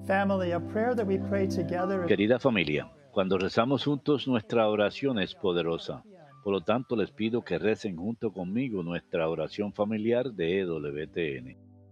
Family, a prayer that we pray together. Querida familia, cuando rezamos juntos nuestra oración es poderosa. Por lo tanto, les pido que recen junto conmigo nuestra oración familiar de EWTN.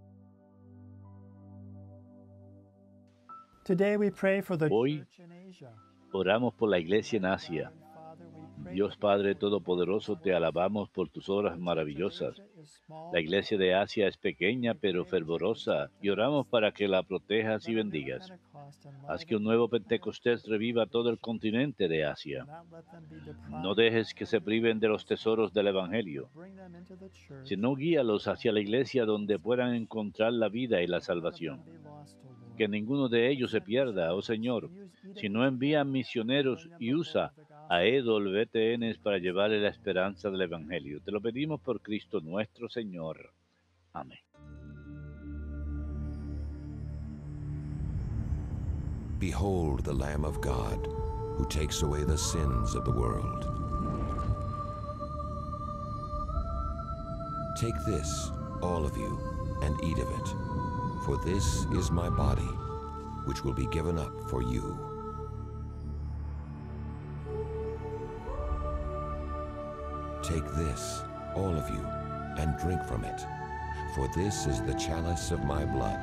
Today we pray for the Hoy church in Asia. oramos por la iglesia en Asia. Dios Padre Todopoderoso, te alabamos por tus obras maravillosas. La iglesia de Asia es pequeña pero fervorosa y oramos para que la protejas y bendigas. Haz que un nuevo Pentecostés reviva todo el continente de Asia. No dejes que se priven de los tesoros del Evangelio, sino guíalos hacia la iglesia donde puedan encontrar la vida y la salvación. Que ninguno de ellos se pierda, oh Señor, sino envía misioneros y usa a EWTN para llevarle la esperanza del Evangelio. Te lo pedimos por Cristo nuestro Señor. Amén. Behold the Lamb of God, who takes away the sins of the world. Take this, all of you, and eat of it, for this is my body, which will be given up for you. Take this, all of you, and drink from it, for this is the chalice of my blood.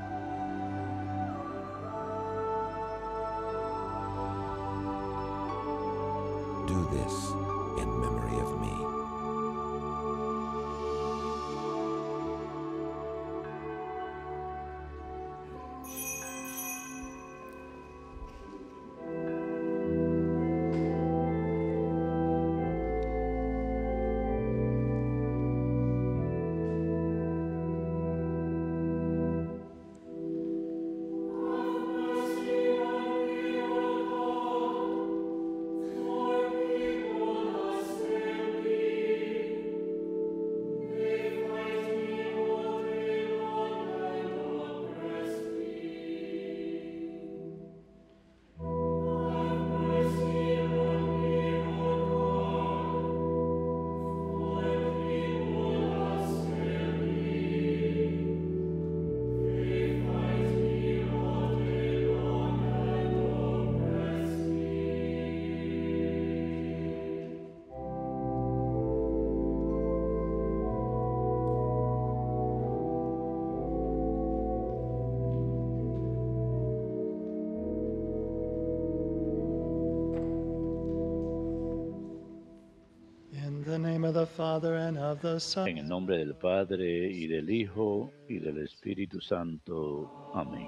Do this in memory of me. In the name of the Father and of the Son. En el nombre del Padre, y del Hijo, y del Espíritu Santo. Amén.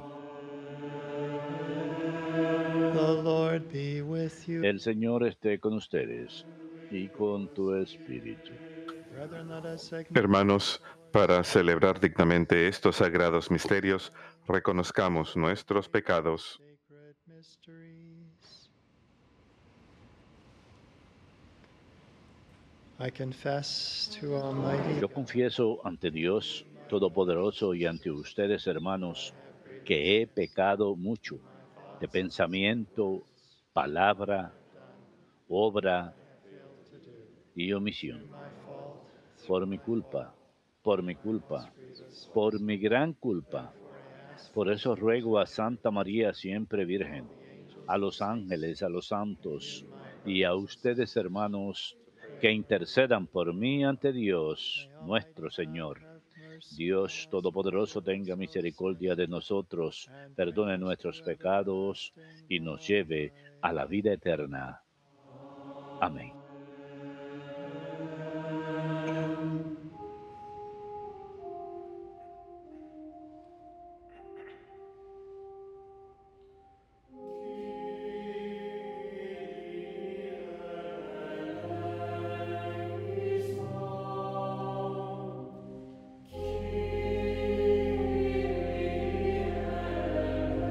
The Lord be with you. El Señor esté con ustedes, y con tu espíritu. Brethren, let us acknowledge Hermanos, para celebrar dignamente estos sagrados misterios, reconozcamos nuestros pecados. sacred mysteries. I confess to Almighty Yo confieso ante Dios Todopoderoso y ante ustedes, hermanos, que he pecado mucho de pensamiento, palabra, obra y omisión. Por mi culpa, por mi culpa, por mi gran culpa. Por eso ruego a Santa María siempre Virgen, a los ángeles, a los santos y a ustedes, hermanos, que intercedan por mí ante Dios, nuestro Señor. Dios Todopoderoso tenga misericordia de nosotros, perdone nuestros pecados y nos lleve a la vida eterna. Amén.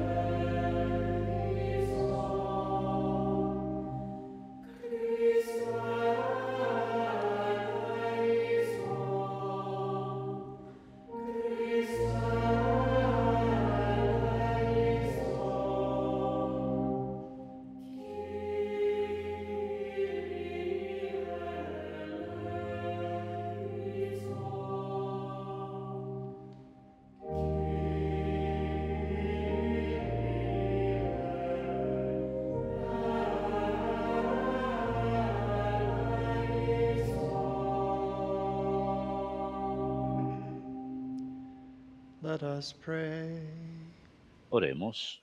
Christ Let us pray. Oremos.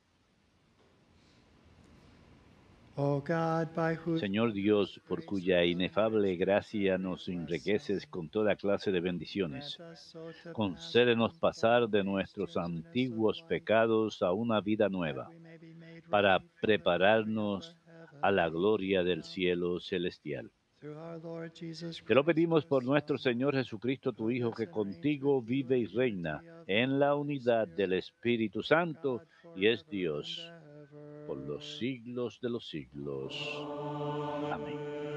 O God, by whose Señor Dios, por cuya inefable gracia nos enriqueces con toda clase de bendiciones, concédenos pasar de nuestros antiguos pecados a una vida nueva, para prepararnos a la gloria del cielo celestial. Te lo pedimos por nuestro Señor Jesucristo, tu Hijo, que contigo vive y reina en la unidad del Espíritu Santo y es Dios por los siglos de los siglos. Amén.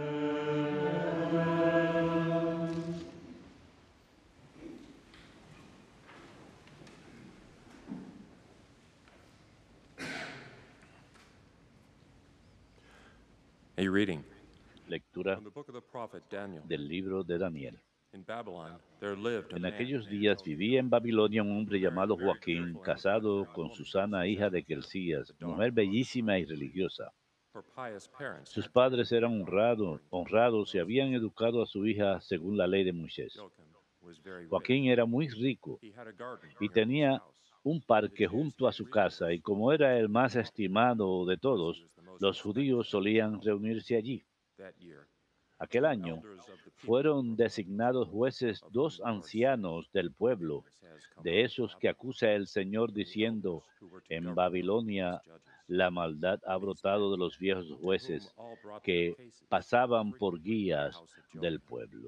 A reading Lectura from the book of the prophet Daniel. del libro de Daniel. In Babylon, there lived a En man aquellos named días Joseph, vivía en Babilonia un hombre llamado very Joaquín, beautiful and casado a con woman Susana, hija de Quelcías, mujer bellísima y religiosa. her pious parents Sus had padres eran honrados y habían educado a su hija según la ley de Moisés. Joachim was very rich. Joaquín era muy rico He had a garden y near his tenía house. un parque junto a su casa, y como era el más estimado de todos, los judíos solían reunirse allí. That year, Aquel two año elders of the people fueron designados jueces dos ancianos del pueblo, de esos que acusa el Señor diciendo, en Babilonia la maldad ha brotado de los viejos jueces que pasaban por guías del pueblo.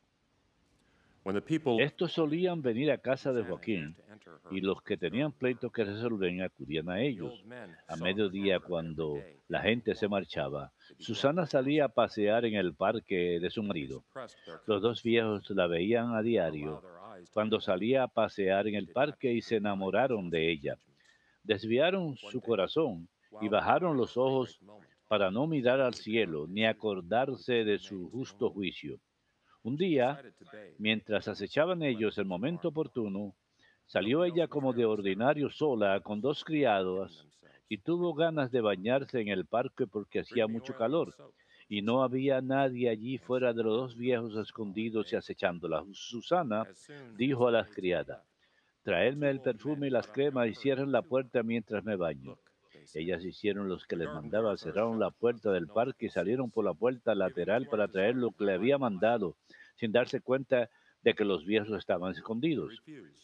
When the people Estos solían venir a casa de Susanna Joaquín, used to enter her y los que tenían pleito que resolver acudían a ellos. A mediodía, cuando la gente se marchaba, Susana salía a pasear en el parque de su marido. Los dos viejos la veían a diario cuando salía a pasear en el parque y se enamoraron de ella. Desviaron su corazón y bajaron los ojos para no mirar al cielo ni acordarse de su justo juicio. Un día, mientras acechaban ellos el momento oportuno, salió ella como de ordinario sola con dos criadas y tuvo ganas de bañarse en el parque porque hacía mucho calor y no había nadie allí fuera de los dos viejos escondidos y acechándola. Susana dijo a las criadas, traedme el perfume y las cremas y cierren la puerta mientras me baño. Ellas hicieron lo que les mandaba, cerraron la puerta del parque y salieron por la puerta lateral para traer lo que le había mandado, sin darse cuenta de que los viejos estaban escondidos.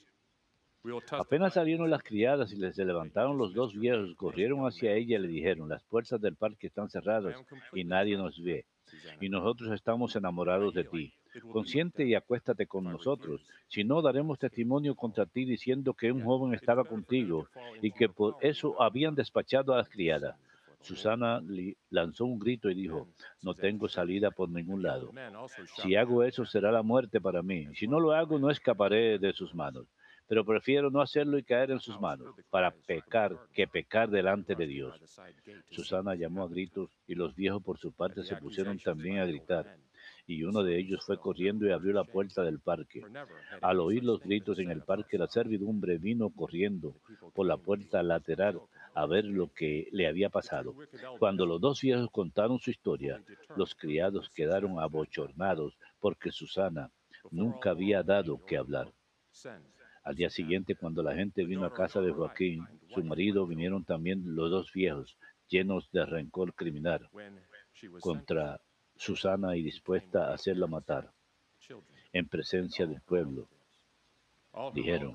Apenas salieron las criadas y se levantaron los dos viejos, corrieron hacia ella y le dijeron, las puertas del parque están cerradas y nadie nos ve, y nosotros estamos enamorados de ti. Consiente y acuéstate con nosotros, si no daremos testimonio contra ti diciendo que un joven estaba contigo y que por eso habían despachado a las criadas. Susana lanzó un grito y dijo, no tengo salida por ningún lado. Si hago eso será la muerte para mí. Si no lo hago no escaparé de sus manos. Pero prefiero no hacerlo y caer en sus manos, para pecar que pecar delante de Dios. Susana llamó a gritos y los viejos por su parte se pusieron también a gritar. Y uno de ellos fue corriendo y abrió la puerta del parque. Al oír los gritos en el parque, la servidumbre vino corriendo por la puerta lateral a ver lo que le había pasado. Cuando los dos viejos contaron su historia, los criados quedaron abochornados porque Susana nunca había dado que hablar. Al día siguiente, cuando la gente vino a casa de Joaquín, su marido, vinieron también los dos viejos, llenos de rencor criminal contra Susana y dispuesta a hacerla matar. En presencia del pueblo, dijeron,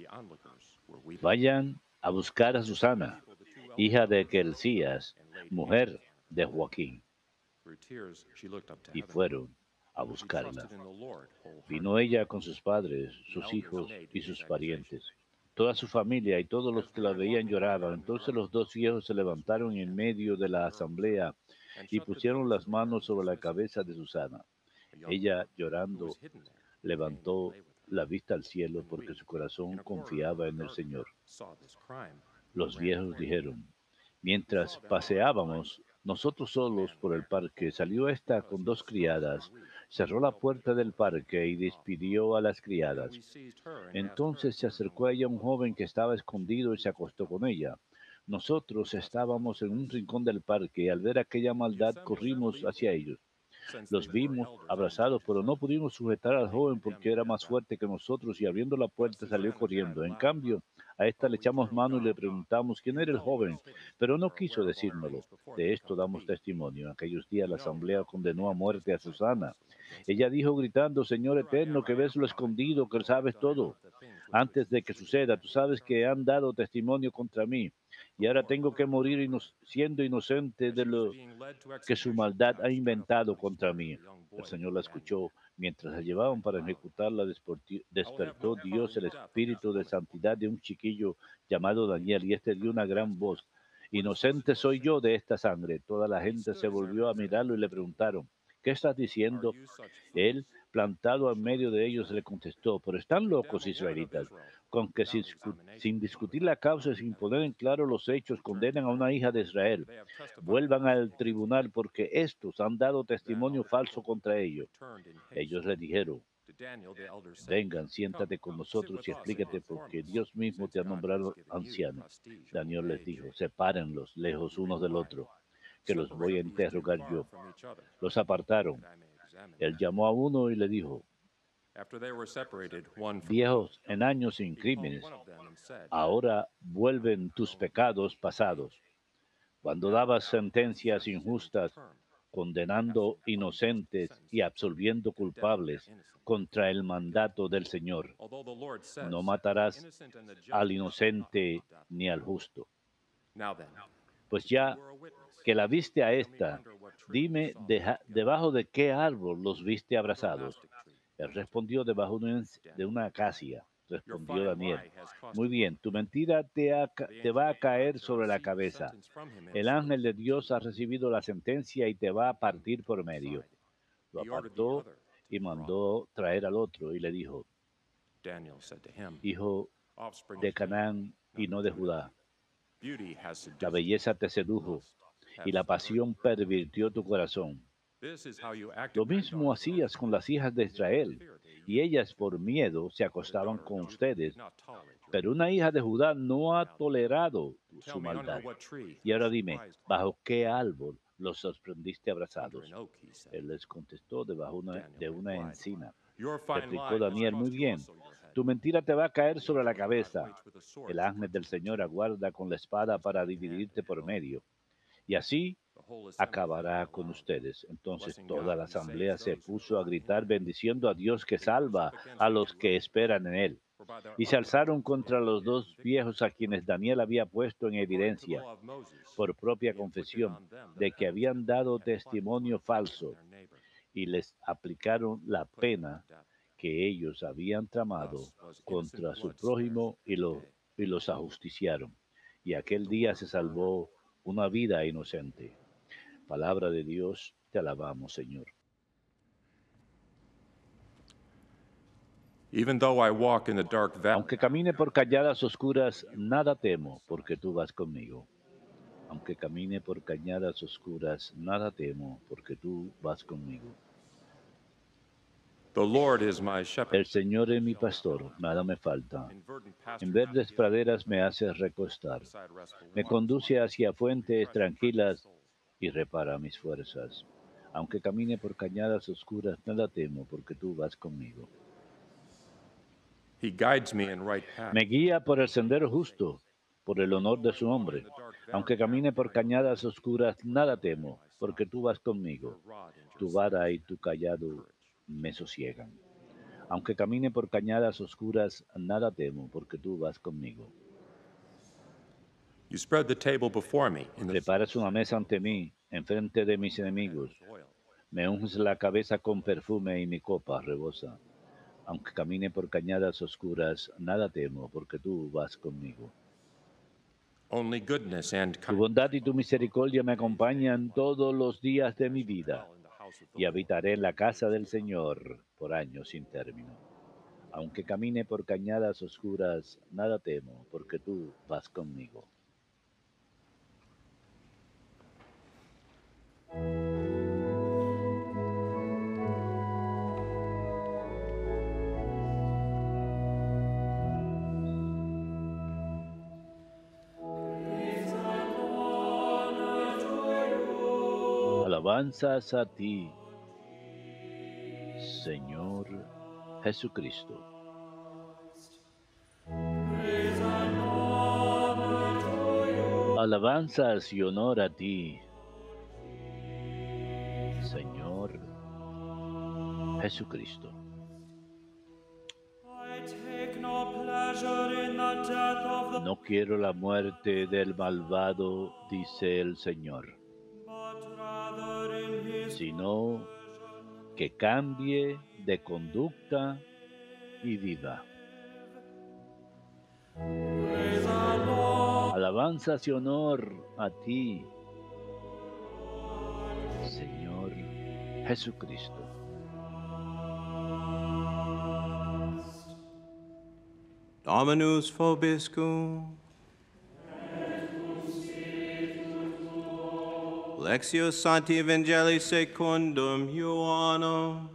vayan a buscar a Susana, hija de Quelcías, mujer de Joaquín. Y fueron a buscarla. Vino ella con sus padres, sus hijos y sus parientes. Toda su familia y todos los que la veían lloraban. Entonces los dos viejos se levantaron en medio de la asamblea y pusieron las manos sobre la cabeza de Susana. Ella, llorando, levantó la vista al cielo porque su corazón confiaba en el Señor. Los viejos dijeron, mientras paseábamos nosotros solos por el parque, salió esta con dos criadas, cerró la puerta del parque y despidió a las criadas. Entonces se acercó a ella un joven que estaba escondido y se acostó con ella. Nosotros estábamos en un rincón del parque y al ver aquella maldad corrimos hacia ellos. Los vimos abrazados, pero no pudimos sujetar al joven porque era más fuerte que nosotros y abriendo la puerta salió corriendo. En cambio, a esta le echamos mano y le preguntamos quién era el joven, pero no quiso decírnoslo. De esto damos testimonio. En aquellos días la asamblea condenó a muerte a Susana. Ella dijo gritando, Señor eterno, que ves lo escondido, que sabes todo. Antes de que suceda, tú sabes que han dado testimonio contra mí. Y ahora tengo que morir siendo inocente de lo que su maldad ha inventado contra mí. El Señor la escuchó. Mientras la llevaban para ejecutarla, despertó Dios el espíritu de santidad de un chiquillo llamado Daniel, y este dio una gran voz. Inocente soy yo de esta sangre. Toda la gente se volvió a mirarlo y le preguntaron, ¿qué estás diciendo? Él, plantado en medio de ellos, le contestó, pero están locos israelitas, con que sin discutir la causa y sin poner en claro los hechos, condenan a una hija de Israel. Vuelvan al tribunal porque estos han dado testimonio falso contra ellos. Ellos le dijeron, vengan, siéntate con nosotros y explícate porque Dios mismo te ha nombrado anciano. Daniel les dijo, sepárenlos lejos unos del otro, que los voy a interrogar yo. Los apartaron. Él llamó a uno y le dijo, viejos en años sin crímenes, ahora vuelven tus pecados pasados. Cuando dabas sentencias injustas, condenando inocentes y absolviendo culpables contra el mandato del Señor, no matarás al inocente ni al justo. Pues ya que la viste a esta, dime debajo de qué árbol los viste abrazados. Él respondió debajo de una acacia. Respondió Daniel, muy bien, tu mentira te va a caer sobre la cabeza. El ángel de Dios ha recibido la sentencia y te va a partir por medio. Lo apartó y mandó traer al otro y le dijo, hijo de Canaán y no de Judá, la belleza te sedujo y la pasión pervirtió tu corazón. Lo mismo hacías con las hijas de Israel, y ellas por miedo se acostaban con ustedes. Pero una hija de Judá no ha tolerado su maldad. Y ahora dime, ¿bajo qué árbol los sorprendiste abrazados? Él les contestó, debajo de una encina. Replicó Daniel, muy bien, tu mentira te va a caer sobre la cabeza. El ángel del Señor aguarda con la espada para dividirte por medio. Y así acabará con ustedes. Entonces toda la asamblea se puso a gritar bendiciendo a Dios que salva a los que esperan en él. Y se alzaron contra los dos viejos a quienes Daniel había puesto en evidencia por propia confesión de que habían dado testimonio falso y les aplicaron la pena que ellos habían tramado contra su prójimo y los ajusticiaron. Y aquel día se salvó una vida inocente. Palabra de Dios, te alabamos, Señor. Aunque camine por cañadas oscuras, nada temo, porque tú vas conmigo. Aunque camine por cañadas oscuras, nada temo, porque tú vas conmigo. El Señor es mi pastor, nada me falta. En verdes praderas me hace recostar. Me conduce hacia fuentes tranquilas y repara mis fuerzas. Aunque camine por cañadas oscuras, nada temo, porque tú vas conmigo. Me guía por el sendero justo, por el honor de su nombre. Aunque camine por cañadas oscuras, nada temo, porque tú vas conmigo. Tu vara y tu cayado me sosiegan. Aunque camine por cañadas oscuras, nada temo, porque tú vas conmigo. Preparas una mesa ante mí, enfrente de mis enemigos. Me unges la cabeza con perfume y mi copa rebosa. Aunque camine por cañadas oscuras, nada temo, porque tú vas conmigo. Tu bondad y tu misericordia me acompañan todos los días de mi vida, y habitaré en la casa del Señor por años sin término. Aunque camine por cañadas oscuras, nada temo, porque tú vas conmigo. Alabanzas a ti, Señor Jesucristo. Alabanzas y honor a ti, Señor Jesucristo. No quiero la muerte del malvado, dice el Señor, sino que cambie de conducta y viva. Alabanzas y honor a ti, Señor Jesucristo. Dominus vobiscum. Lectio Sancti Evangelii secundum Ioannem.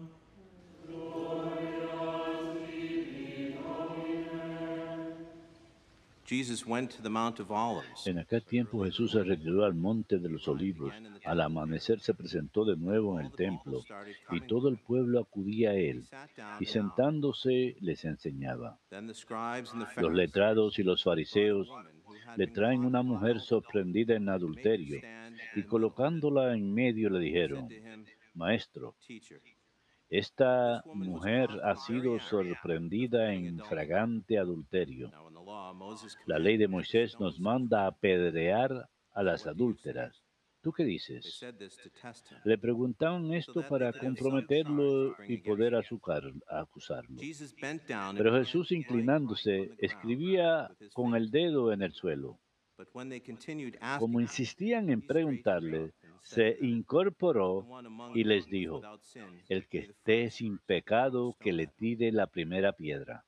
Jesus went to the Mount of Olives. En aquel tiempo Jesús se retiró al monte de los olivos. Al amanecer se presentó de nuevo en el templo, y todo el pueblo acudía a él, y sentándose les enseñaba. Los letrados y los fariseos le traen una mujer sorprendida en adulterio, y colocándola en medio le dijeron: Maestro, esta mujer ha sido sorprendida en flagrante adulterio. La ley de Moisés nos manda apedrear a las adúlteras. ¿Tú qué dices? Le preguntaban esto para comprometerlo y poder acusarlo. Pero Jesús, inclinándose, escribía con el dedo en el suelo. Como insistían en preguntarle, se incorporó y les dijo: el que esté sin pecado, que le tire la primera piedra.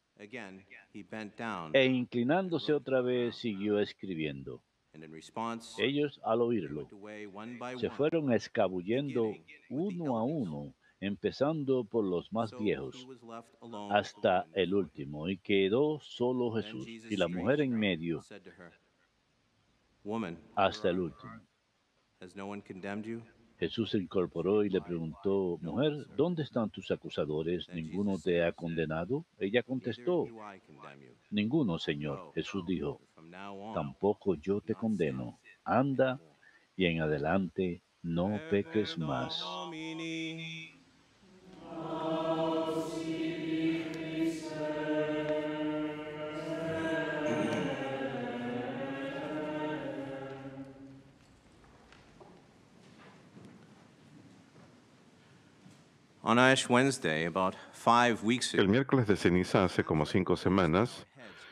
E inclinándose otra vez, siguió escribiendo. Ellos, al oírlo, se fueron escabullendo uno a uno, empezando por los más viejos, hasta el último, y quedó solo Jesús y la mujer en medio, hasta el último. Jesús se incorporó y le preguntó: Mujer, ¿dónde están tus acusadores? ¿Ninguno te ha condenado? Ella contestó: Ninguno, Señor. Jesús dijo: Tampoco yo te condeno. Anda, y en adelante no peques más. On Ash Wednesday, about 5 weeks El ago, miércoles de ceniza, hace como 5 semanas,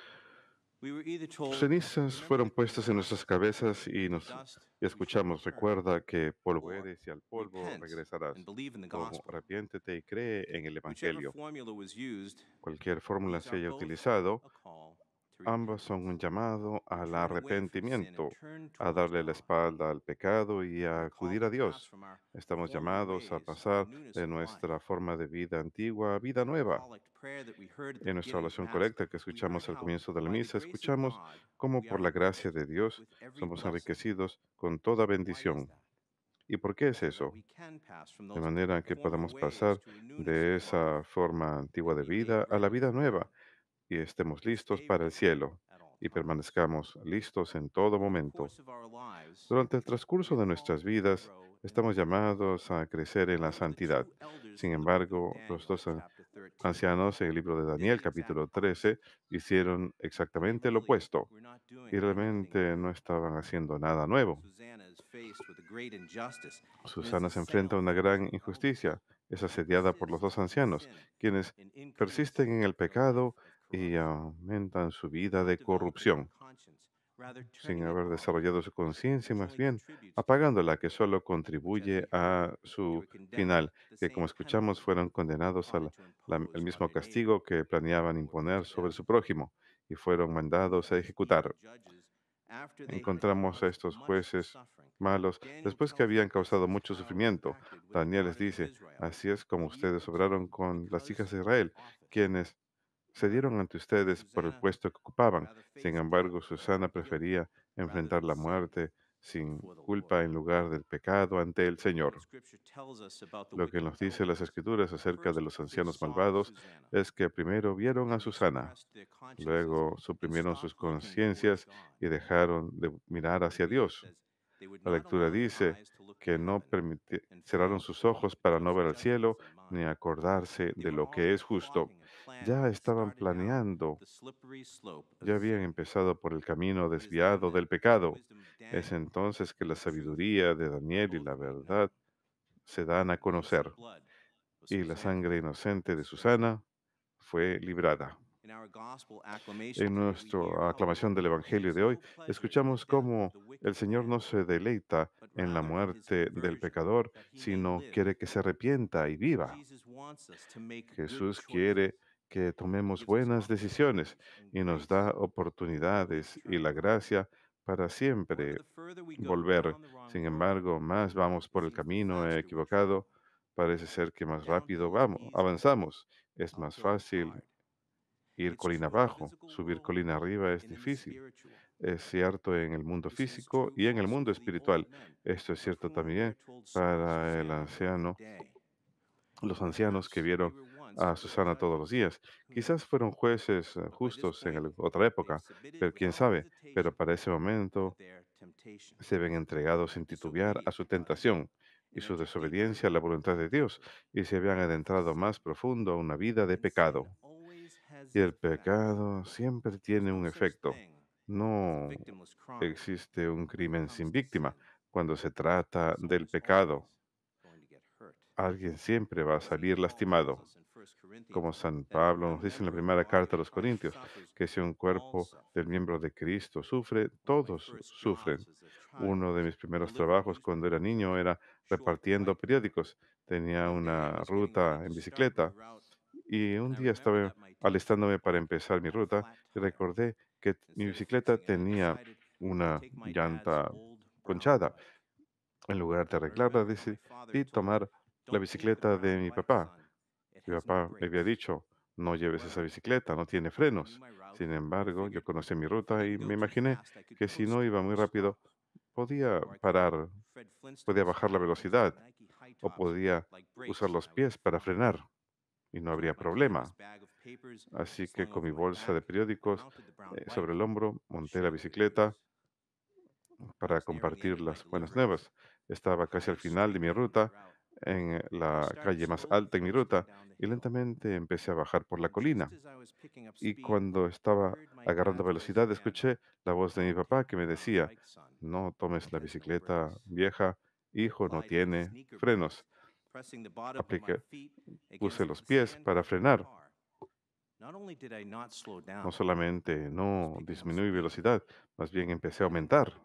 we were either told cenizas fueron puestas en nuestras cabezas y escuchamos: recuerda que polvo eres y al polvo repent regresarás. and believe in the Como gospel. arrepiéntete y cree en el Whichever Evangelio. formula was used, Cualquier fórmula these se are haya both utilizado, a call to ambas repent, son un llamado to al turn away from sin arrepentimiento, and turn a towards darle la God. espalda al pecado y a We're called acudir a to pass Dios. from our Estamos former llamados a ways to pasar newness de of life. nuestra forma de vida antigua a vida In our nueva. collect prayer that we heard at the En nuestra beginning of oración Mass, colecta que we heard escuchamos al how comienzo de la by the misa, grace of escuchamos God cómo we por are la gracia enriched de Dios with every somos blessing. enriquecidos con toda Why is bendición. that? ¿Y por qué es So that eso? we can pass from De those manera que former podamos ways pasar to a newness de of esa life forma antigua and de be made vida a la ready vida for nueva God y estemos and listos stay para el ready cielo at all y times. permanezcamos listos en todo In the momento. course of our lives, Durante el we transcurso are de called nuestras to vidas, grow in estamos holiness. llamados a crecer en la However, the santidad. two elders Sin from the book of embargo, los Daniel, dos chapter 13, ancianos en el libro de did Daniel, the exact capítulo opposite. 13, hicieron They exactamente lo really opuesto were not doing y anything realmente no new. estaban haciendo nada nuevo. Susanna is faced with a great injustice and is Susana se assailed enfrenta a una by those gran two elders injusticia. Es who asediada por los dos persists in ancianos, sin quienes and increase persisten en el their life pecado of y corruption, aumentan su vida not de developing their corrupción, conscience, rather sin turning it haber off, desarrollado su conciencia, which más only bien contributes to their apagándola, ruin, que solo which, as contribuye we a heard, they su were condemned final, to the que como same escuchamos penalty fueron they condenados plotted al to impose el on mismo their neighbor castigo que planeaban before he imponer was sobre dead. su prójimo y fueron mandados a These ejecutar. evil judges, after they had Encontramos a caused estos much jueces suffering, malos Daniel después que tells habían them this causado is mucho how you sufrimiento. acted with the Daniel les daughters of dice: Israel. así es como When you ustedes obraron continued con las because hijas de of your Israel, office. quienes se dieron ante ustedes por el Susanna puesto que ocupaban. rather Sin faced death embargo, than to Susana be guilty, prefería rather enfrentar than la sin. muerte sin culpa en lugar del pecado ante el Señor. Lo que nos dice las Escrituras acerca de los ancianos malvados es que primero vieron a Susana, luego suprimieron sus conciencias y dejaron de mirar hacia Dios. La lectura dice que cerraron sus ojos para no ver al cielo ni acordarse de lo que es justo. Ya estaban planeando, ya habían empezado por el camino desviado del pecado. Es entonces que la sabiduría de Daniel y la verdad se dan a conocer, y la sangre inocente de Susana fue librada. En nuestra aclamación del Evangelio de hoy, escuchamos cómo el Señor no se deleita en la muerte del pecador, sino quiere que se arrepienta y viva. Jesús quiere que tomemos buenas decisiones y nos da oportunidades y la gracia para siempre volver. Sin embargo, más vamos por el camino equivocado, parece ser que más rápido avanzamos. Es más fácil ir colina abajo, subir colina arriba es difícil. Es cierto en el mundo físico y en el mundo espiritual. Esto es cierto también para los ancianos que vieron a Susana todos los días. Quizás fueron jueces justos en otra época, pero quién sabe. Pero para ese momento se ven entregados sin titubear a su tentación y su desobediencia a la voluntad de Dios, y se habían adentrado más profundo a una vida de pecado. Y el pecado siempre tiene un efecto. No existe un crimen sin víctima. Cuando se trata del pecado, alguien siempre va a salir lastimado. Como San Pablo nos dice en la primera carta a los Corintios, que si un cuerpo del miembro de Cristo sufre, todos sufren. Uno de mis primeros trabajos cuando era niño era repartiendo periódicos. Tenía una ruta en bicicleta y un día estaba alistándome para empezar mi ruta y recordé que mi bicicleta tenía una llanta ponchada. En lugar de arreglarla, decidí tomar la bicicleta de mi papá. Mi papá me había dicho, no lleves esa bicicleta, no tiene frenos. Sin embargo, yo conocí mi ruta y me imaginé que si no iba muy rápido, podía parar, podía bajar la velocidad o podía usar los pies para frenar y no habría problema. Así que con mi bolsa de periódicos sobre el hombro, monté la bicicleta para compartir las buenas nuevas. Estaba casi al final de mi ruta, en la calle más alta en mi ruta, y lentamente empecé a bajar por la colina. Y cuando estaba agarrando velocidad, escuché la voz de mi papá que me decía, no tomes la bicicleta vieja, hijo, no tiene frenos. Apliqué, puse los pies para frenar. No solamente no disminuí velocidad, más bien empecé a aumentar.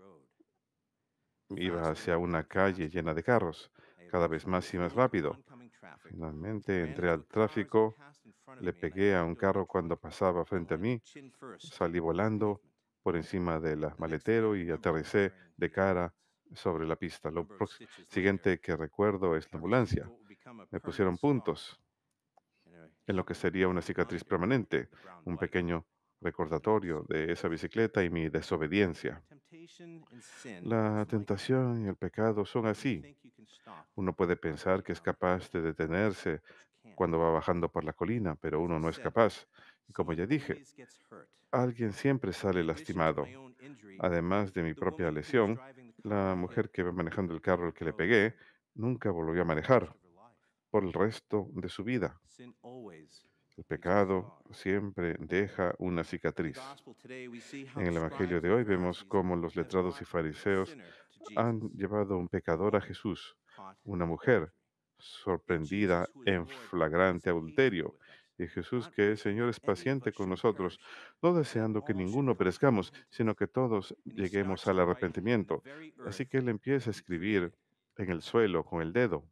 Iba hacia una calle llena de carros, cada vez más y más rápido. Finalmente entré al tráfico, le pegué a un carro cuando pasaba frente a mí, salí volando por encima del maletero y aterricé de cara sobre la pista. Siguiente que recuerdo es la ambulancia. Me pusieron puntos en lo que sería una cicatriz permanente, un pequeño recordatorio de esa bicicleta y mi desobediencia. La tentación y el pecado son así. Uno puede pensar que es capaz de detenerse cuando va bajando por la colina, pero uno no es capaz. Y como ya dije, alguien siempre sale lastimado. Además de mi propia lesión, la mujer que iba manejando el carro al que le pegué nunca volvió a manejar por el resto de su vida. El pecado siempre deja una cicatriz. En el Evangelio de hoy vemos cómo los letrados y fariseos han llevado a un pecador a Jesús, una mujer sorprendida en flagrante adulterio. Y Jesús, que es Señor, es paciente con nosotros, no deseando que ninguno perezcamos, sino que todos lleguemos al arrepentimiento. Así que Él empieza a escribir en el suelo con el dedo.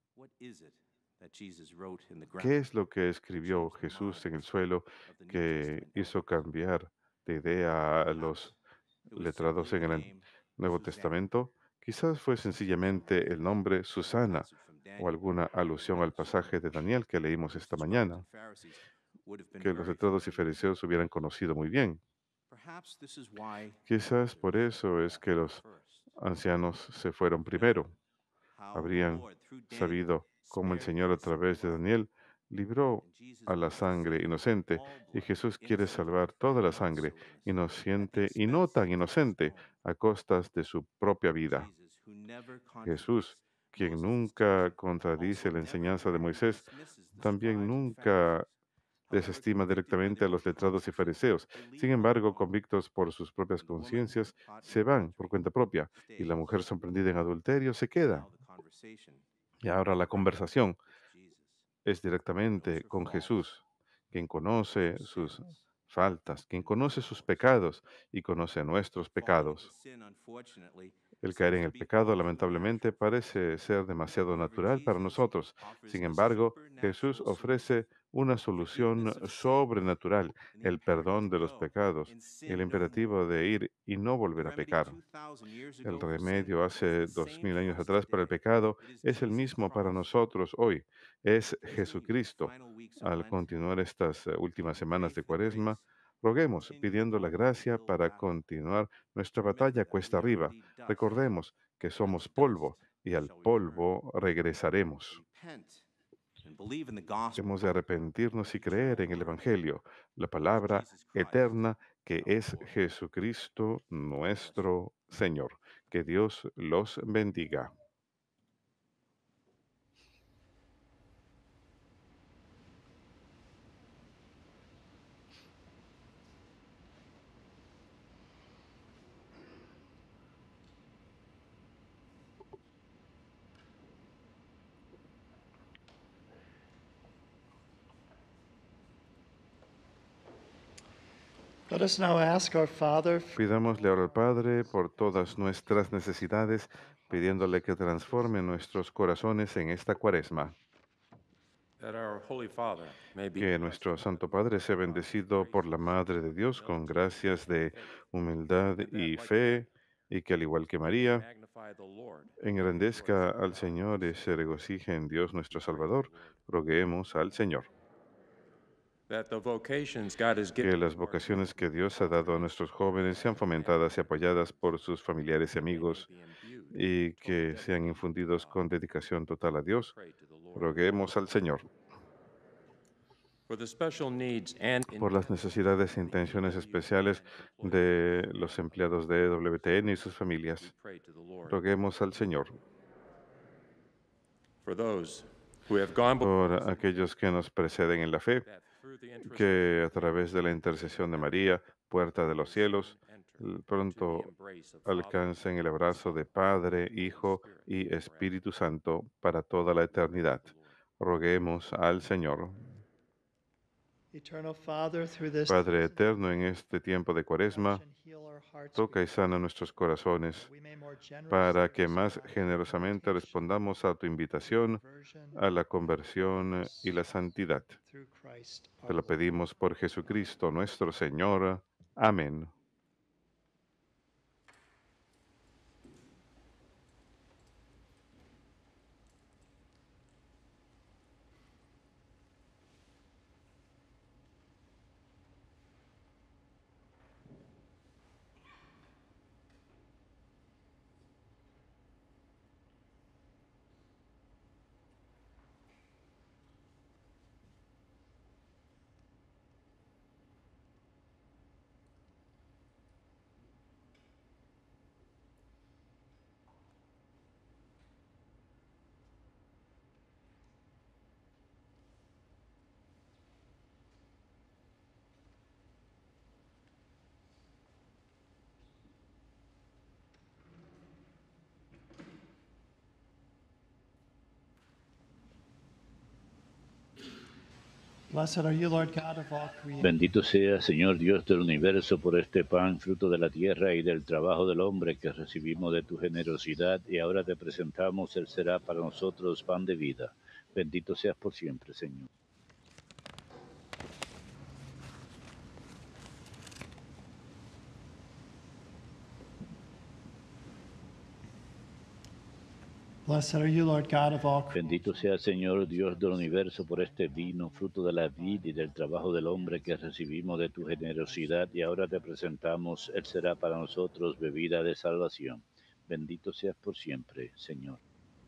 ¿Qué es lo que escribió Jesús en el suelo que hizo cambiar de idea a los letrados en el Nuevo Testamento? Quizás fue sencillamente el nombre Susana o alguna alusión al pasaje de Daniel que leímos esta mañana, que los letrados y fariseos hubieran conocido muy bien. Quizás por eso es que los ancianos se fueron primero. Habrían sabido cómo el Señor a través de Daniel libró a la sangre inocente, y Jesús quiere salvar toda la sangre inocente y no tan inocente a costas de su propia vida. Jesús, quien nunca contradice la enseñanza de Moisés, también nunca desestima directamente a los letrados y fariseos. Sin embargo, convictos por sus propias conciencias, se van por cuenta propia, y la mujer sorprendida en adulterio se queda. Y ahora la conversación es directamente con Jesús, quien conoce sus faltas, quien conoce sus pecados y conoce nuestros pecados. El caer en el pecado, lamentablemente, parece ser demasiado natural para nosotros. Sin embargo, Jesús ofrece una solución sobrenatural, el perdón de los pecados, y el imperativo de ir y no volver a pecar. El remedio hace 2000 años atrás para el pecado es el mismo para nosotros hoy. Es Jesucristo. Al continuar estas últimas semanas de Cuaresma, roguemos pidiendo la gracia para continuar nuestra batalla cuesta arriba. Recordemos que somos polvo y al polvo regresaremos. Hemos de arrepentirnos y creer en el Evangelio, la palabra eterna que es Jesucristo nuestro Señor. Que Dios los bendiga. Let us now ask our Father Pidámosle ahora al Padre por todas nuestras necesidades, pidiéndole que transforme nuestros corazones en esta Cuaresma. That our Holy Father may be Que blessed nuestro with Santo the Padre sea grace bendecido of por la Madre de Dios con gracias de humildad y fe, y que al igual que María, magnify the Lord, engrandezca al Señor y se regocije en Dios nuestro Salvador. Roguemos al Señor. that the vocations God has Que given las to our vocaciones youth que Dios ha dado a nuestros jóvenes sean fomentadas y apoyadas por sus familiares y that they may amigos, be imbued y with total que sean dedication to infundidos God. con dedicación total a Dios. Pray to the Lord. Roguemos al Señor. For the special needs and Por las intentions necesidades e of the intenciones EWTN especiales employees, de los empleados de EWTN y sus we familias. pray to the Lord. Roguemos al Señor. For those who have gone before Por us in aquellos que nos preceden en la fe, that through the que intercession a través de la intercesión de María, puerta de los cielos, pronto embrace of Father, alcancen el abrazo de Padre, Hijo y Espíritu Santo para toda la eternidad. Roguemos al Señor. Eternal Father, through this Padre eterno, en este tiempo de Cuaresma, toca y sana nuestros corazones para que más generosamente respondamos a tu invitación a la conversión y la santidad. Te lo pedimos por Jesucristo nuestro Señor. Amén. Blessed are you, Lord God of all creation. Bendito sea, Señor Dios del universo, por este pan, fruto de la tierra y del trabajo del hombre que recibimos de tu generosidad, y ahora te presentamos, Él será para nosotros pan de vida. Bendito seas por siempre, Señor. Blessed are you, Lord God of all creation. Bendito sea, Señor Dios del universo, por este vino, fruto de la vid y del trabajo del hombre que recibimos de tu generosidad, y ahora te presentamos, Él será para nosotros bebida de salvación. Bendito seas por siempre, Señor.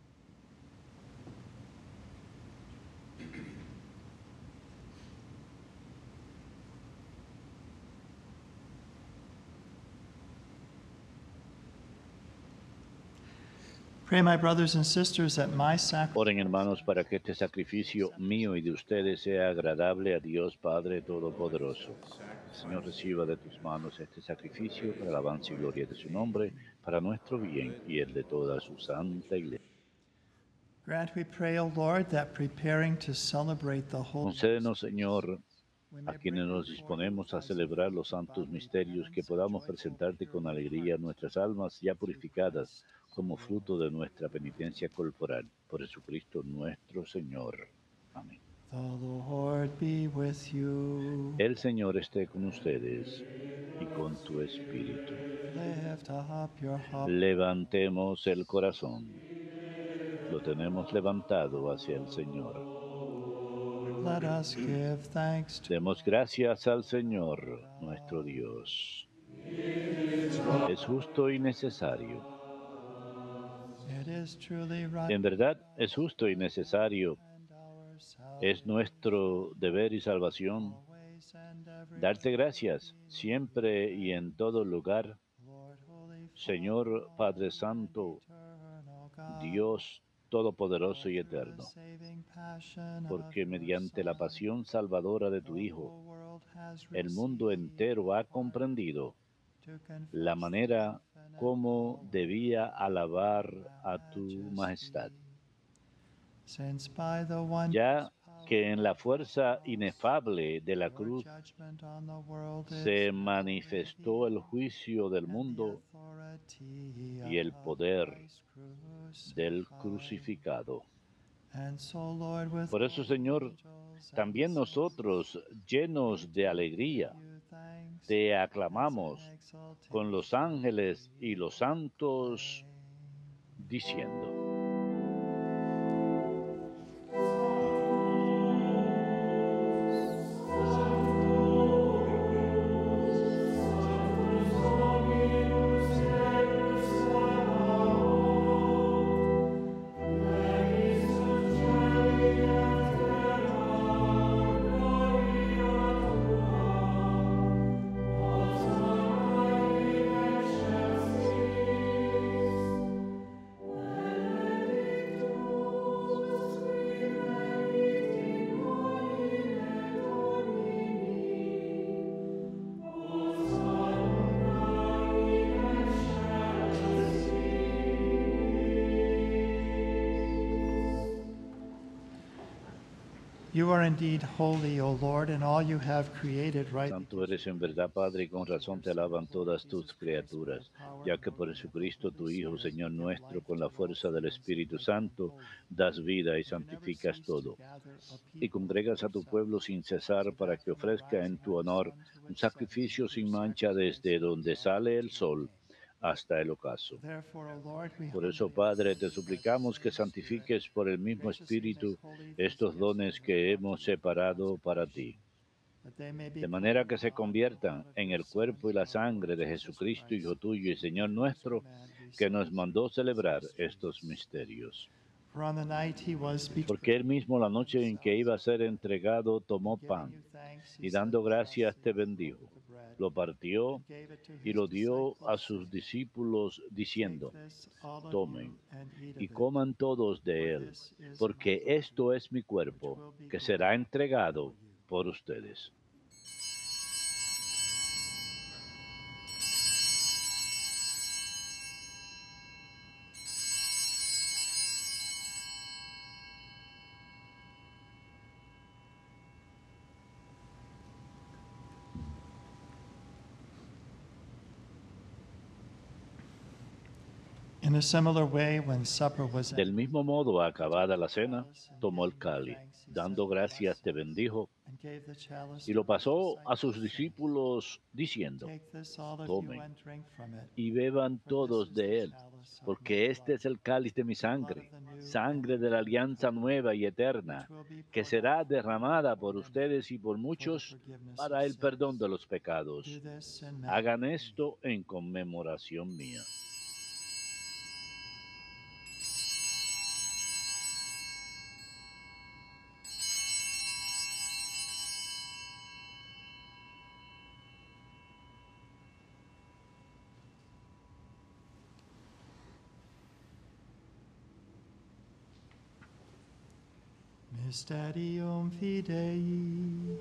Pray, my brothers and sisters, that my sacrifice Oren, hermanos, para que este sacrificio mío y de ustedes sea agradable a Dios Padre Todopoderoso. El Señor reciba de tus manos este sacrificio para alabanza y gloria de su nombre, para nuestro bien y el de toda su santa iglesia. grant, we pray, O Lord, that preparing to celebrate the Holy Concédenos, Señor, we a may quienes bring nos before disponemos you a celebrar los santos misterios, que podamos presentarte con alegría nuestras almas ya purificadas como fruto de nuestra penitencia corporal. Por Jesucristo nuestro Señor. Amén. The Lord be with you. El Señor esté con ustedes y con tu espíritu. Lift up your heart. Levantemos el corazón. Lo tenemos levantado hacia el Señor. Let us give thanks to Demos gracias al Señor, nuestro Dios. Es justo y necesario. it is truly right En verdad, es justo y necesario. and our Es nuestro deber y salvación always and every darte gracias siempre y en todo lugar, Lord, holy Señor Padre Santo, eternal God, Dios Todopoderoso y eterno, saving passion porque of mediante la pasión salvadora de tu the Hijo, whole world has el mundo entero ha comprendido to confess la manera como debía alabar a tu majestad, since by the one ya que en la fuerza inefable de la your cruz judgment on the world se is manifestó el juicio del mundo authority y el of poder Christ crucified. del crucificado. And so, Lord, with Por eso, all Señor, angels también and nosotros, llenos de alegría, give you thanks te as aclamamos an exaltation con los ángeles y los santos, diciendo: You are indeed holy, O Lord, and all you have created right. Santo eres en verdad, Padre, y con razón te alaban todas tus criaturas, ya que por Jesucristo, tu Hijo, Señor nuestro, con la fuerza del Espíritu Santo, das vida y santificas todo, y congregas a tu pueblo sin cesar para que ofrezca en tu honor un sacrificio sin mancha desde donde sale el sol hasta el ocaso. Therefore, O Lord, we Por eso, Padre, te suplicamos que santifiques por el mismo Espíritu estos dones que hemos separado para ti, de manera que se conviertan en el cuerpo y la sangre de Jesucristo, Hijo tuyo y Señor nuestro, que nos mandó celebrar estos misterios. For on the night he was betrayed, Porque él mismo, la noche en que iba a ser entregado, tomó pan y dando gracias te bendijo, lo partió y lo dio a sus discípulos diciendo: tomen y coman todos de él, porque esto es mi cuerpo, que será entregado por ustedes. In a similar way, when supper was Del mismo modo, acabada la cena, tomó el cáliz, dando gracias te bendijo and gave the chalice y lo pasó a sus discípulos diciendo: Take this, all of tomen you, and drink from it. y beban todos de él, Chalice of porque my este es el cáliz de mi sangre, sangre de la alianza nueva y eterna, que será derramada por ustedes y por muchos para el perdón de los pecados. Do this in Hagan esto en conmemoración mía. Mysterium Fidei.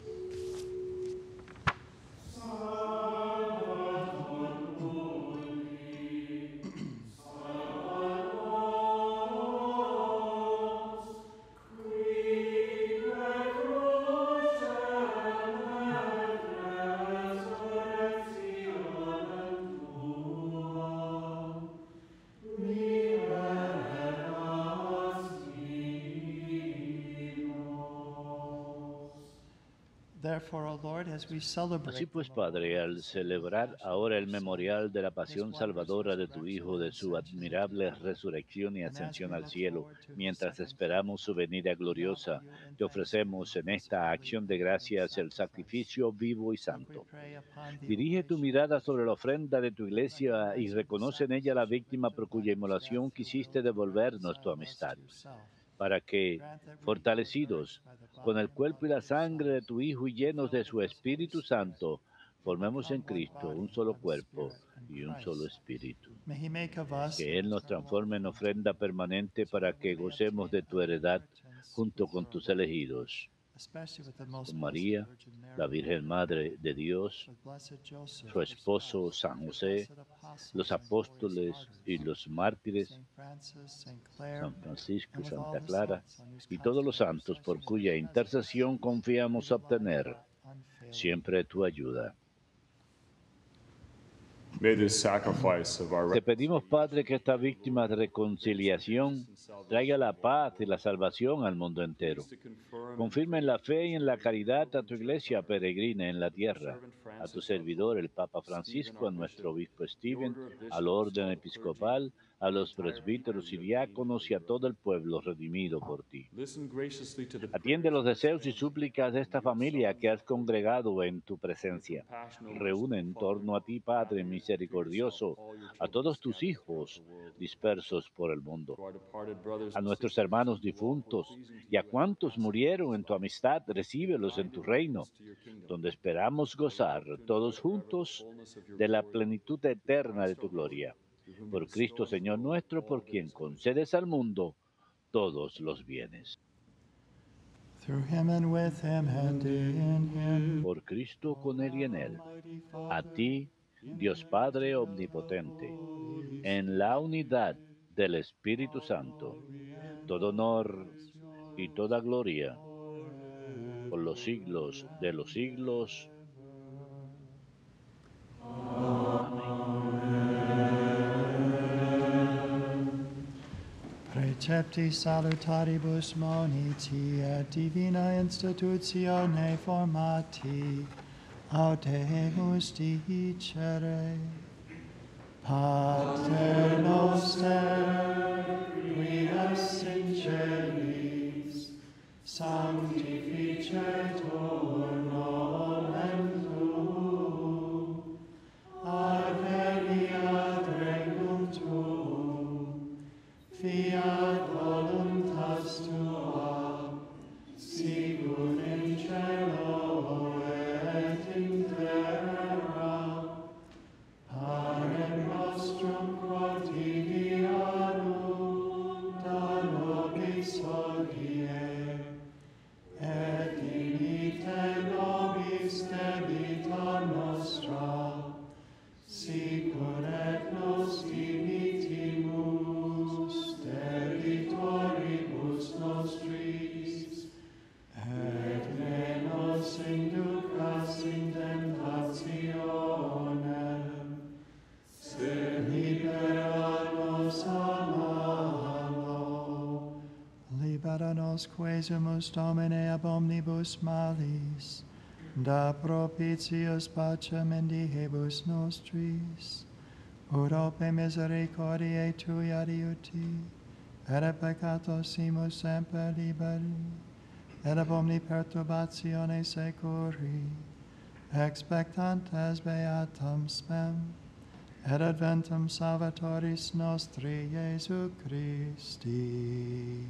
Therefore, O Lord, as we celebrate Así pues, Padre, al celebrar ahora el memorial de la pasión salvadora de tu Hijo, de su admirable resurrección y ascensión al cielo, mientras esperamos su venida gloriosa, te ofrecemos en esta acción de gracias el sacrificio vivo y santo. Dirige tu mirada sobre la ofrenda de tu iglesia y reconoce en ella la víctima por cuya inmolación quisiste devolvernos tu amistad, para que, fortalecidos con el cuerpo y la sangre de tu Hijo y llenos de su Espíritu Santo, formemos en Cristo un solo cuerpo y un solo espíritu. Que Él nos transforme en ofrenda permanente para que gocemos de tu heredad junto con tus elegidos, con María, la Virgen Madre de Dios, su esposo San José, los apóstoles y los mártires, San Francisco y Santa Clara, y todos los santos por cuya intercesión confiamos obtener siempre tu ayuda. Te pedimos, Padre, que esta víctima de reconciliación traiga la paz y la salvación al mundo entero. Confirma en la fe y en la caridad a tu iglesia peregrina en la tierra, a tu servidor el Papa Francisco, a nuestro obispo Stephen, al orden episcopal, a los presbíteros y diáconos y a todo el pueblo redimido por ti. Atiende los deseos y súplicas de esta familia que has congregado en tu presencia. Reúne en torno a ti, Padre misericordioso, a todos tus hijos dispersos por el mundo, a nuestros hermanos difuntos y a cuantos murieron en tu amistad, recíbelos en tu reino, donde esperamos gozar todos juntos de la plenitud eterna de tu gloria. Por Cristo Señor nuestro, por quien concedes al mundo todos los bienes. Por Cristo, con Él y en Él, a ti, Dios Padre omnipotente, en la unidad del Espíritu Santo, todo honor y toda gloria por los siglos de los siglos. Precepti salutaribus moniti et divina institutione formati, audemus dicere. Pater noster, qui es in celis, sanctificetur nomen tuum, adveniat regnum tuum, fiat voluntas tua, sicut in cielo et in terra. Panem nostrum quotidianum da nobis hodie, et dimitte nobis debita nostra, sicut et nos dimittimus debitoribus nostris, et ne nos inducas in tentationem, sed libera nos a malo. Libera nos quesumus, Domine, ab omnibus malis, da propitius pacem indigebus nostris, ut ope misericordiae Tui adiuti, et a peccatosimus semper liberi, et ab omni perturbatione securi, expectantes beatum spem, et adventum Salvatoris nostri Iesu Christi.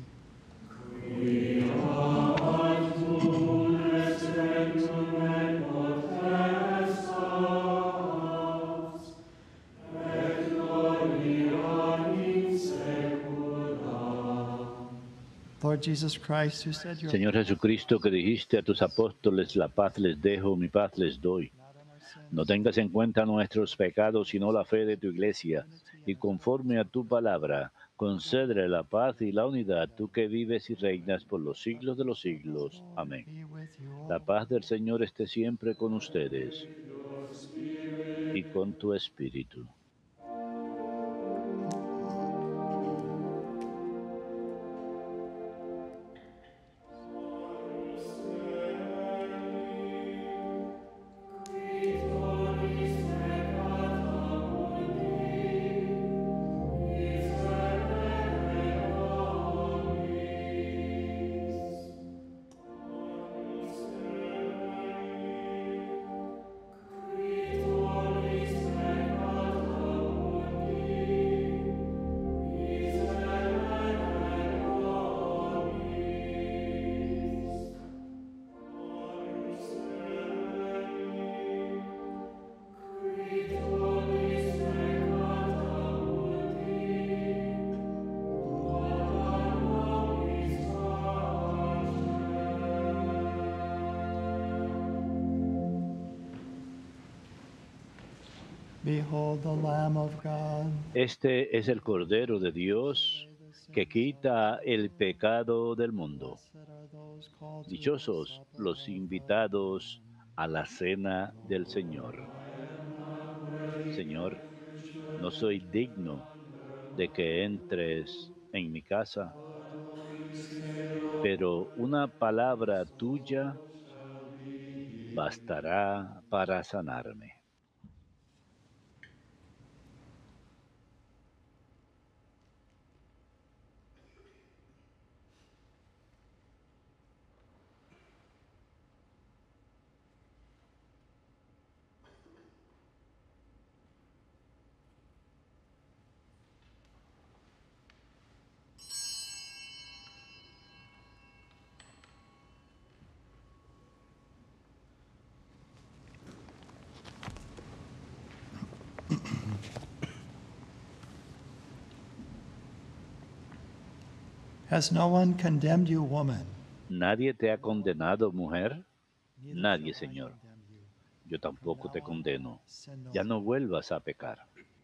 Lord Jesus Christ, who said, Your Señor Jesucristo, que dijiste a tus apóstoles, la paz les dejo, mi paz les doy. No tengas en cuenta nuestros pecados, sino la fe de tu iglesia, y conforme a tu palabra, concédele la paz y la unidad, tú que vives y reinas por los siglos de los siglos. Amén. be with you La all. paz del Señor esté siempre con ustedes y con tu espíritu. Behold the Lamb of God. Este es el Cordero de Dios que quita el pecado del mundo. Blessed are those called to the Dichosos supper los of the invitados a la cena del Señor. Señor, no soy digno de que entres en mi casa, pero una palabra tuya bastará para sanarme. Has no one condemned you, woman? ¿Nadie te ha condenado, mujer? Neither Nadie, shall I Señor. condemn you. Yo tampoco te condeno. Sin no Ya no vuelvas a pecar.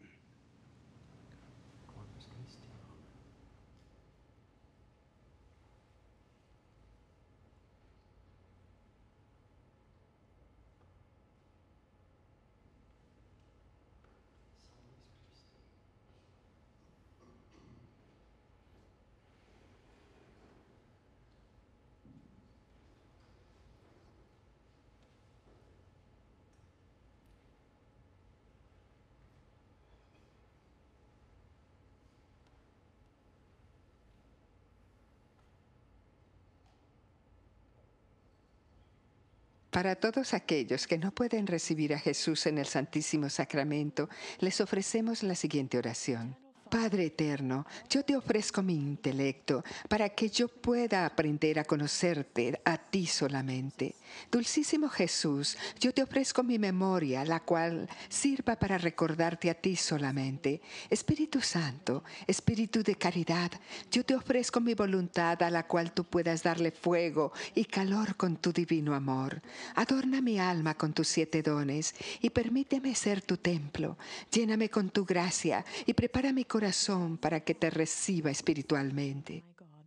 Para todos aquellos que no pueden recibir a Jesús en el Santísimo Sacramento, les ofrecemos la siguiente oración. Padre eterno, yo te ofrezco mi intelecto para que yo pueda aprender a conocerte a ti solamente. Dulcísimo Jesús, yo te ofrezco mi memoria, la cual sirva para recordarte a ti solamente. Espíritu Santo, Espíritu de caridad, yo te ofrezco mi voluntad a la cual tú puedas darle fuego y calor con tu divino amor. Adorna mi alma con tus 7 dones y permíteme ser tu templo. Lléname con tu gracia y prepara mi corazón para que te reciba espiritualmente.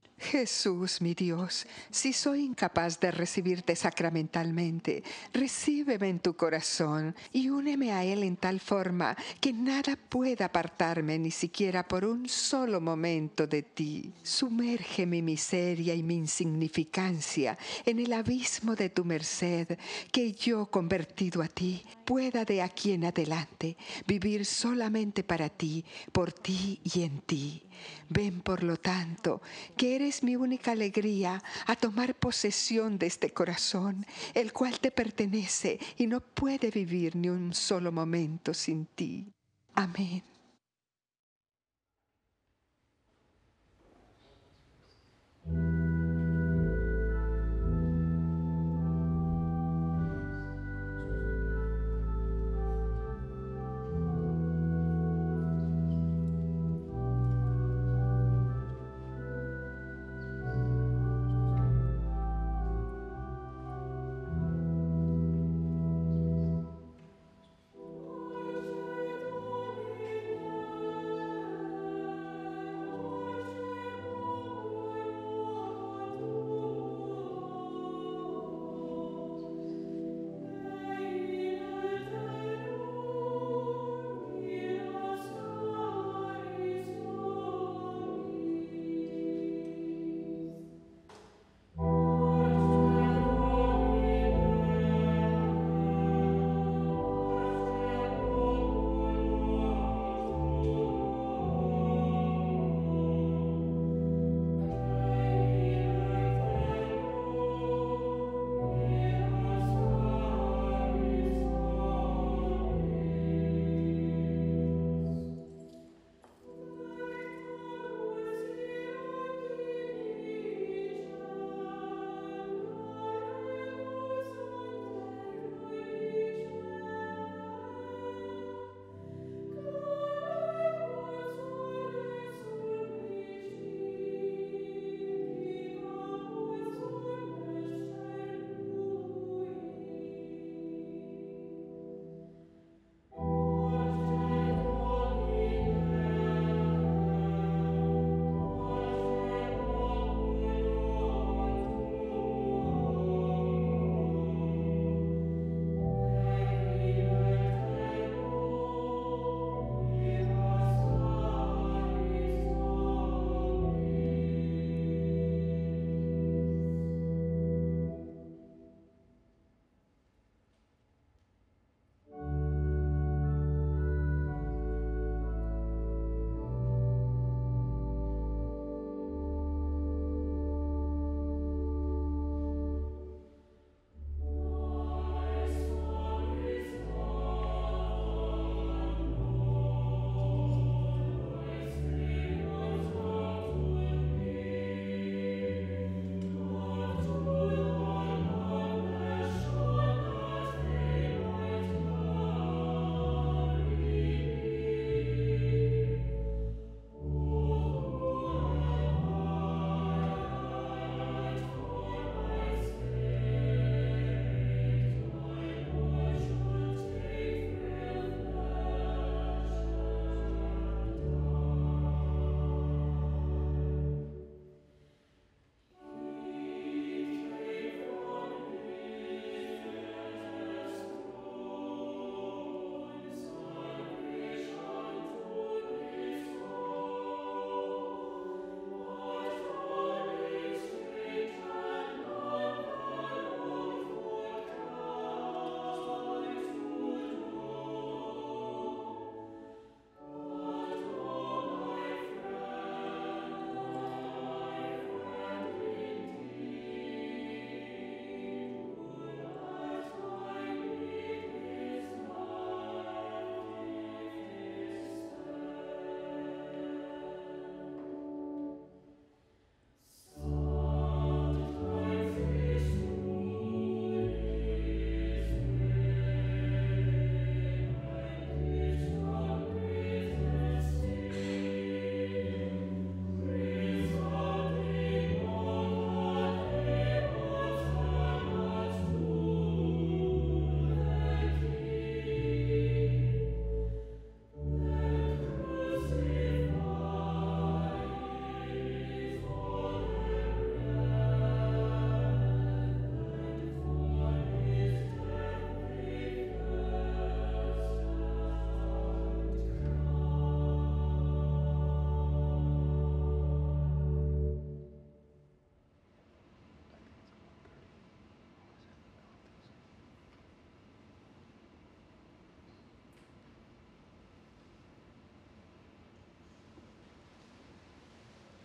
Jesús, mi Dios, si soy incapaz de recibirte sacramentalmente, recíbeme en tu corazón y úneme a Él en tal forma que nada pueda apartarme ni siquiera por un solo momento de ti. Sumerge mi miseria y mi insignificancia en el abismo de tu merced, que yo, convertido a ti, pueda de aquí en adelante vivir solamente para ti, por ti y en ti. Ven, por lo tanto, que eres mi única alegría, a tomar posesión de este corazón, el cual te pertenece y no puede vivir ni un solo momento sin ti. Amén.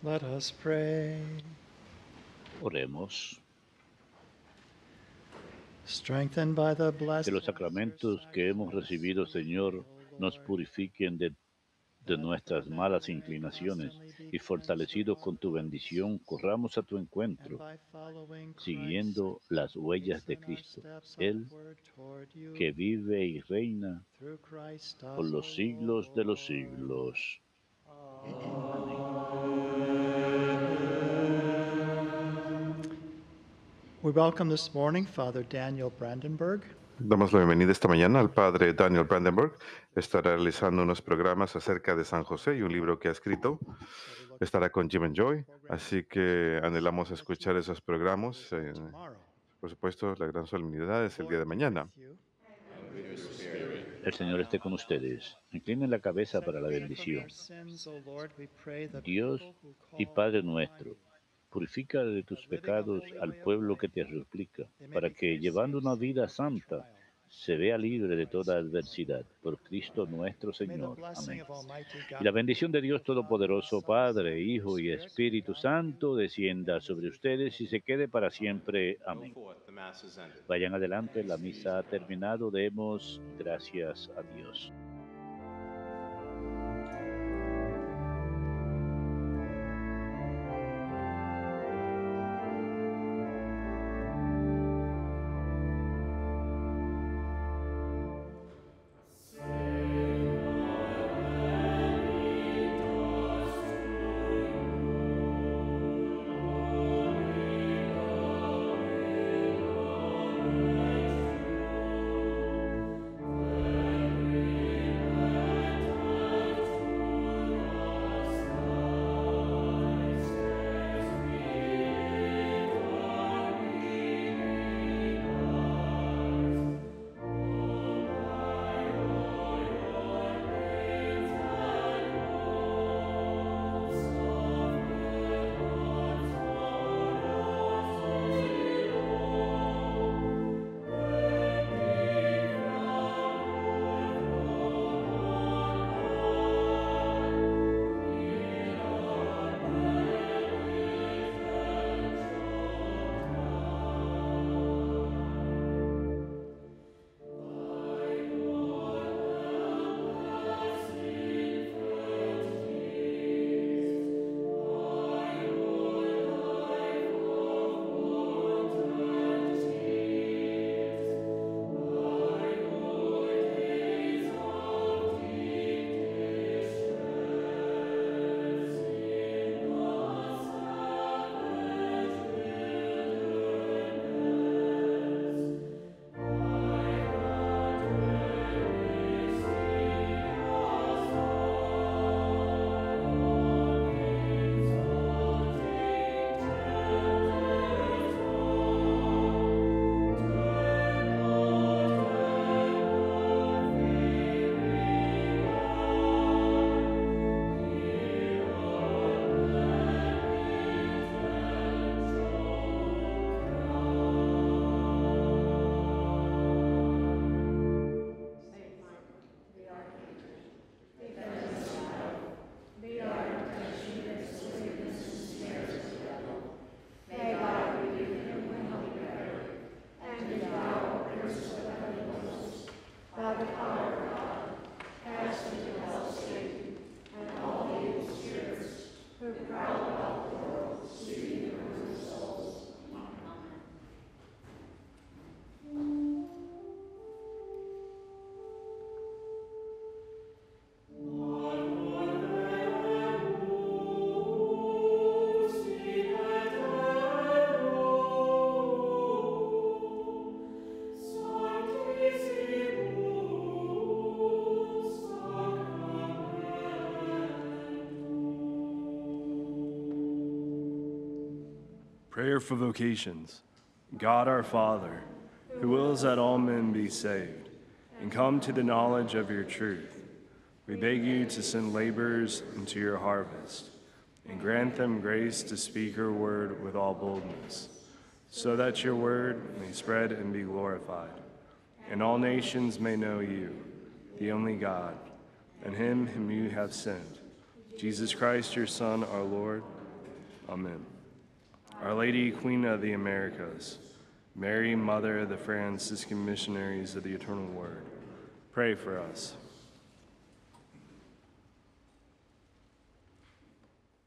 Let us pray. Oremos. Strengthened by the Que blessed los sacramentos que hemos recibido, Señor, nos purifiquen de nuestras malas inclinaciones y fortalecidos con tu bendición, corramos a tu encuentro, siguiendo las huellas de Cristo, Él que vive y reina por los siglos de los siglos. Amén. We welcome this morning Father Daniel Brandenburg. Damos la bienvenida esta mañana al padre Daniel Brandenburg. Estará realizando unos programas acerca de San José y un libro que ha escrito. Estará con Jim and Joy, así que anhelamos escuchar esos programas. Por supuesto, la gran solemnidad es el día de mañana. El Señor esté con ustedes. Inclinen la cabeza para la bendición. Dios y Padre nuestro, purifica de tus pecados al pueblo que te suplica, para que, llevando una vida santa, se vea libre de toda adversidad. Por Cristo nuestro Señor. Amén. Y la bendición de Dios Todopoderoso, Padre, Hijo y Espíritu Santo, descienda sobre ustedes y se quede para siempre. Amén. Vayan adelante, la misa ha terminado. Demos gracias a Dios. Prayer for vocations. God our Father, who wills that all men be saved and come to the knowledge of your truth, we beg you to send laborers into your harvest and grant them grace to speak your word with all boldness, so that your word may spread and be glorified, and all nations may know you, the only God, and him whom you have sent, Jesus Christ, your Son, our Lord, Amen. Our Lady, Queen of the Americas, Mary, Mother of the Franciscan Missionaries of the Eternal Word, pray for us.